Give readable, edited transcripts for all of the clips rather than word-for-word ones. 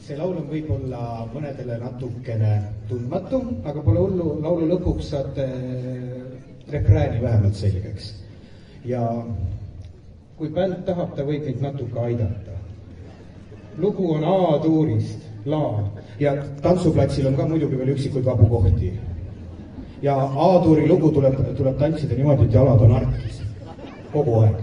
see laul on võib-olla mõnedele natukene tundmatu, aga pole hullu, laulu lõpuks saate refrääni vähemalt selgeks. Ja kui bänd tahab, ta võib mind natuke aidata. Lugu on A-tuurist, La, ja tantsuplatsil on ka muidugi veel üksikuid vabu kohti. Ja A-tuuri lugu tuleb tantsida niimoodi, et jalad on arkis. Kogu aeg.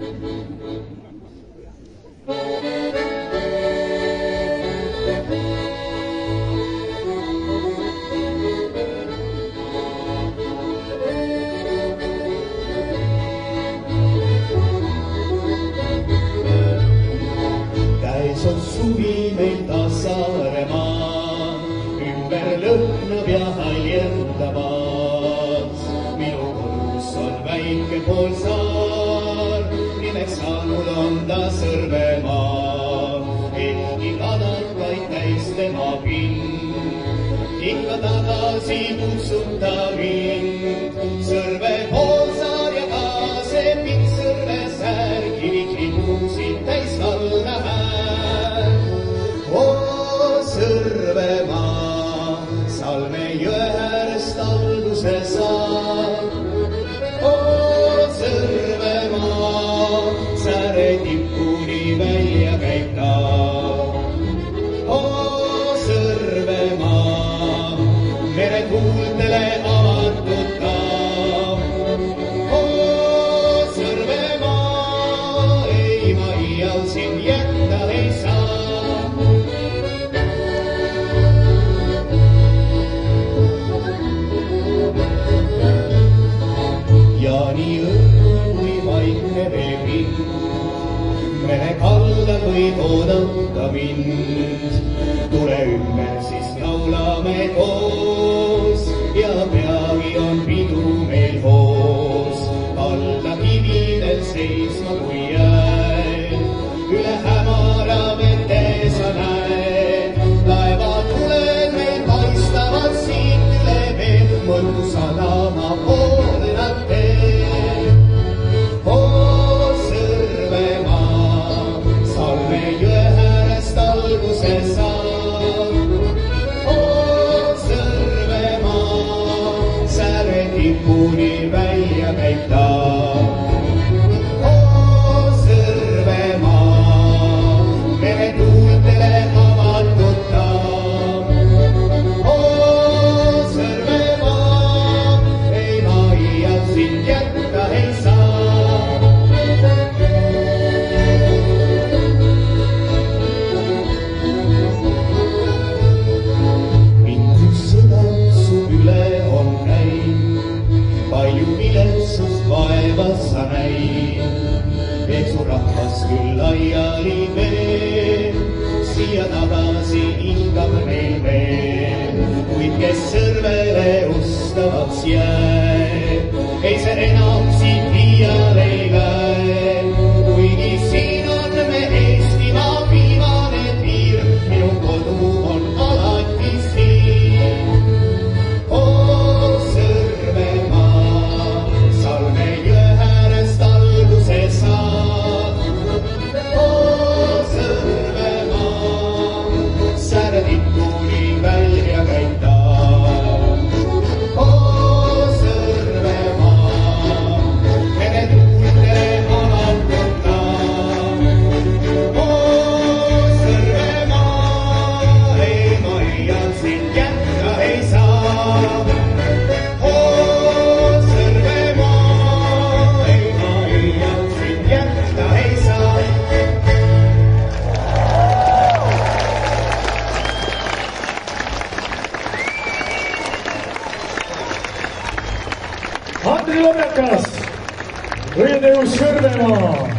Käes on suvi meil taas Saaremaa, ümber lõhnab ja haljendavad. Minu kodus on väike poolsaar, nimeks saanud on ta Sõrvemaa. Ehkki kadakaid täis tema pind, ikka tagasi kutsub ta mind. Sõrve poolsaar ja ka see pikk Sõrvesäär, kiviklibusid täis valda hääl. Sõrvemaa, Salme jõe äärest alguse saab. Sõrvemaa, sääre tippuni välja käib ta. Sõrvemaa, meretuultele avatud ta. Sõrvemaa, ei ma iial sind jätta ei saa. Ja nii õhtul kui vaikne veepind, mere kallal võib oodata mind. Tule ümber, siis laulame koos ja peagi on pidu meil hoos. Alla kividel seisma kui jääd, üle hämara vete sa näed. Laevatuled meil paistavad siit üle veel, mõndu sadama poole nad teeb. Sõrvemaa, Salme jõe äärest alguse saab. Sõrvemaa, sääre tipuni välja käib ta. Sõrvemaa, meretuultele avatud ta. Sõrvemaa, ei ma iial sind jätta ei saa. Mind üks sõda su üle on käinud, palju viletsust vaeva sa näid. Veel su rahvas küll laiali veel, siia tagasi hingab meil veel. Kuid kes Sõrvele ustavaks jääb, ei see enam siit viial ei lähe. Kuigi siin on me Eestimaa viimane piir, minu kodu on alati siin. Sõrvemaa, Salme jõe äärest alguse saab. Sõrvemaa, sääre tippuni välja käib ta. Sõrvemaa, meretuultele avatud ta. Sõrvemaa, ei ma iial sind jätta ei saa. Sõrvemaa, ei ma iial sind jätta ei saa. Andri Lobjakas, võideus Sõrvemaa.